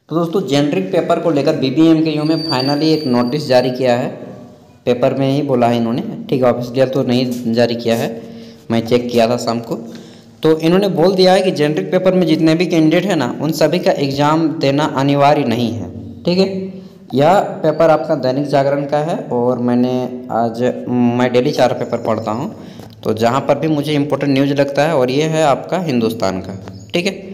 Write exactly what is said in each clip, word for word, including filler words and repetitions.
तो दोस्तों generic paper को लेकर बीबीएमकेयू में फाइनली एक नोटिस जारी किया है। पेपर में ही बोला है इन्होंने, ठीक है, ऑफिशियल तो नहीं जारी किया है, मैं चेक किया था शाम को। तो इन्होंने बोल दिया है कि जेनरिक पेपर में जितने भी कैंडिडेट हैं ना, उन सभी का एग्ज़ाम देना अनिवार्य नहीं है, ठीक है। यह पेपर आपका दैनिक जागरण का है और मैंने आज मैं डेली चार पेपर पढ़ता हूँ, तो जहाँ पर भी मुझे इम्पोर्टेंट न्यूज़ लगता है और ये है आपका हिंदुस्तान का, ठीक है।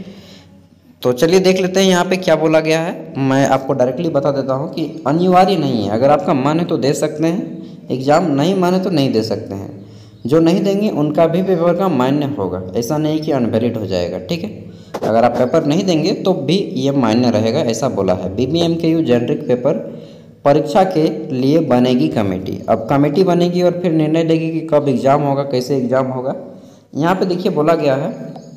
तो चलिए देख लेते हैं यहाँ पे क्या बोला गया है। मैं आपको डायरेक्टली बता देता हूँ कि अनिवार्य नहीं है, अगर आपका मन है तो दे सकते हैं एग्ज़ाम, नहीं माने तो नहीं दे सकते हैं। जो नहीं देंगे उनका भी पेपर का मान्य होगा, ऐसा नहीं कि अनवैलिड हो जाएगा, ठीक है। अगर आप पेपर नहीं देंगे तो भी ये मान्य रहेगा, ऐसा बोला है। बीबीएमकेयू जेनरिक पेपर परीक्षा के लिए बनेगी कमेटी। अब कमेटी बनेगी और फिर निर्णय लेगी कि कब एग्ज़ाम होगा, कैसे एग्ज़ाम होगा। यहाँ पे देखिए बोला गया है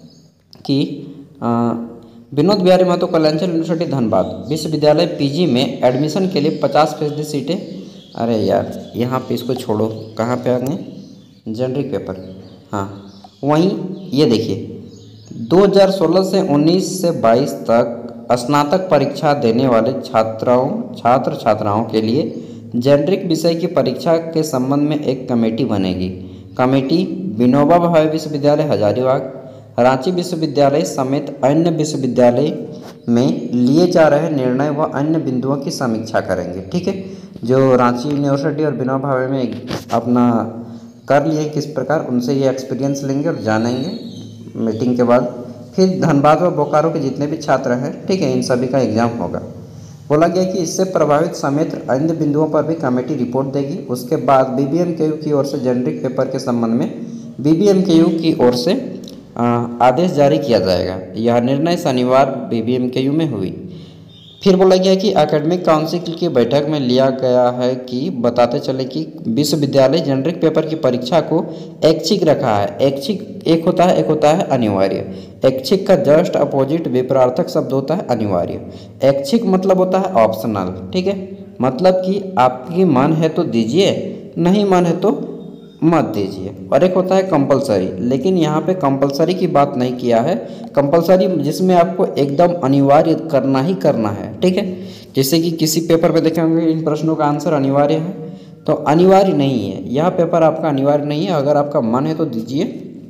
कि आ, विनोद बिहारी महतो कल्याणचल यूनिवर्सिटी धनबाद विश्वविद्यालय पीजी में एडमिशन के लिए पचास फीसदी सीटें। अरे यार यहाँ पे इसको छोड़ो, कहाँ पे आ गए जेनरिक पेपर, हाँ वहीं ये देखिए दो हज़ार सोलह से उन्नीस से बाईस तक स्नातक परीक्षा देने वाले छात्राओं छात्र छात्राओं के लिए जेनरिक विषय की परीक्षा के संबंध में एक कमेटी बनेगी। कमेटी विनोबा भावे विश्वविद्यालय हजारीबाग, रांची विश्वविद्यालय समेत अन्य विश्वविद्यालय में लिए जा रहे निर्णय व अन्य बिंदुओं की समीक्षा करेंगे, ठीक है। जो रांची यूनिवर्सिटी और विनोबा भावे में अपना कर लिए किस प्रकार, उनसे ये एक्सपीरियंस लेंगे और जानेंगे मीटिंग के बाद। फिर धनबाद व बोकारो के जितने भी छात्र हैं, ठीक है, इन सभी का एग्ज़ाम होगा। बोला गया कि इससे प्रभावित समेत अन्य बिंदुओं पर भी कमेटी रिपोर्ट देगी। उसके बाद बीबीएमकेयू की ओर से जेनरिक पेपर के संबंध में बीबीएमकेयू की ओर से आदेश जारी किया जाएगा। यह निर्णय शनिवार बीबीएमकेयू में हुई। फिर बोला गया कि एकेडमिक काउंसिल की बैठक में लिया गया है कि बताते चले कि विश्वविद्यालय जेनरिक पेपर की परीक्षा को ऐच्छिक रखा है। ऐच्छिक एक होता है, एक होता है अनिवार्य। ऐच्छिक का जस्ट अपोजिट विपरीतार्थक शब्द होता है अनिवार्य। ऐच्छिक मतलब होता है ऑप्शनल, ठीक है, मतलब कि आपकी मन है तो दीजिए, नहीं मन है तो मत दीजिए। और एक होता है कंपलसरी, लेकिन यहाँ पे कंपलसरी की बात नहीं किया है। कंपलसरी जिसमें आपको एकदम अनिवार्य करना ही करना है, ठीक है। जैसे कि किसी पेपर पे देखेंगे इन प्रश्नों का आंसर अनिवार्य है, तो अनिवार्य नहीं है, यह पेपर आपका अनिवार्य नहीं है। अगर आपका मन है तो दीजिए,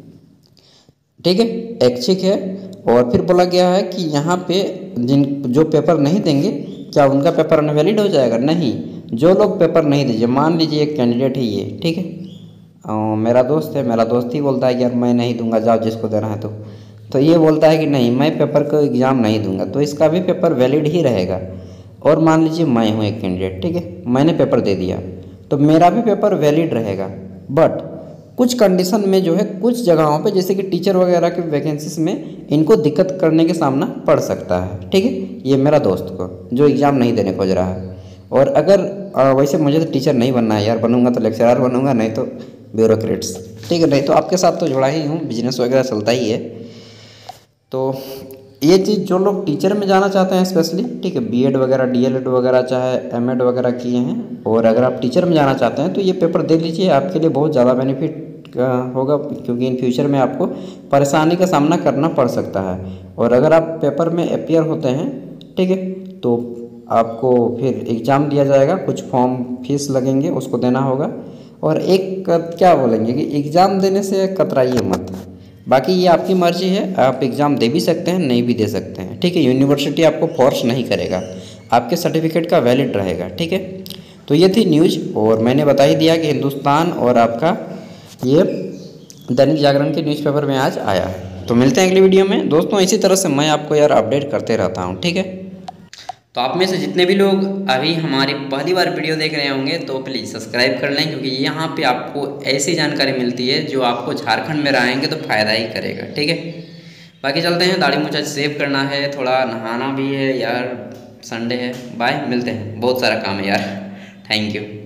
ठीक है, ऐच्छिक है। और फिर बोला गया है कि यहाँ पे जिन जो पेपर नहीं देंगे क्या उनका पेपर अनवैलिड हो जाएगा? नहीं, जो लोग पेपर नहीं दीजिए, मान लीजिए एक कैंडिडेट है ये, ठीक है, और मेरा दोस्त है, मेरा दोस्त ही बोलता है कि यार मैं नहीं दूंगा, जाओ जिसको देना है तो तो ये बोलता है कि नहीं मैं पेपर को एग्ज़ाम नहीं दूंगा, तो इसका भी पेपर वैलिड ही रहेगा। और मान लीजिए मैं हूँ एक कैंडिडेट, ठीक है, मैंने पेपर दे दिया तो मेरा भी पेपर वैलिड रहेगा। बट कुछ कंडीशन में जो है, कुछ जगहों पे जैसे कि टीचर वगैरह के वैकेंसीज में इनको दिक्कत करने के सामना पड़ सकता है, ठीक है। ये मेरा दोस्त को जो एग्ज़ाम नहीं देने खोज रहा है। और अगर आ, वैसे मुझे तो टीचर नहीं बनना है यार, बनूंगा तो लेक्चरर बनूंगा, नहीं तो ब्यूरोक्रेट्स, ठीक है, नहीं तो आपके साथ तो जुड़ा ही हूँ, बिजनेस वगैरह चलता ही है। तो ये चीज़ जो लोग टीचर में जाना चाहते हैं स्पेशली, ठीक है, बीएड वगैरह डीएलएड वगैरह चाहे एमएड वगैरह किए हैं, और अगर आप टीचर में जाना चाहते हैं तो ये पेपर दे लीजिए, आपके लिए बहुत ज़्यादा बेनिफिट होगा, क्योंकि इन फ्यूचर में आपको परेशानी का सामना करना पड़ सकता है। और अगर आप पेपर में अपियर होते हैं, ठीक है, तो आपको फिर एग्ज़ाम दिया जाएगा, कुछ फॉर्म फीस लगेंगे उसको देना होगा। और एक क्या बोलेंगे कि एग्ज़ाम देने से कतराइए मत, बाकी ये आपकी मर्ज़ी है, आप एग्ज़ाम दे भी सकते हैं, नहीं भी दे सकते हैं, ठीक है। यूनिवर्सिटी आपको फोर्स नहीं करेगा, आपके सर्टिफिकेट का वैलिड रहेगा, ठीक है। तो ये थी न्यूज़, और मैंने बता ही दिया कि हिंदुस्तान और आपका ये दैनिक जागरण के न्यूज़पेपर में आज आया है। तो मिलते हैं अगली वीडियो में दोस्तों। इसी तरह से मैं आपको यार अपडेट करते रहता हूँ, ठीक है। तो आप में से जितने भी लोग अभी हमारी पहली बार वीडियो देख रहे होंगे तो प्लीज़ सब्सक्राइब कर लें, क्योंकि यहाँ पे आपको ऐसी जानकारी मिलती है जो आपको झारखंड में रहेंगे तो फ़ायदा ही करेगा, ठीक है। बाकी चलते हैं, दाढ़ी मूंछा सेव करना है, थोड़ा नहाना भी है यार, संडे है। बाय, मिलते हैं, बहुत सारा काम है यार। Thank you.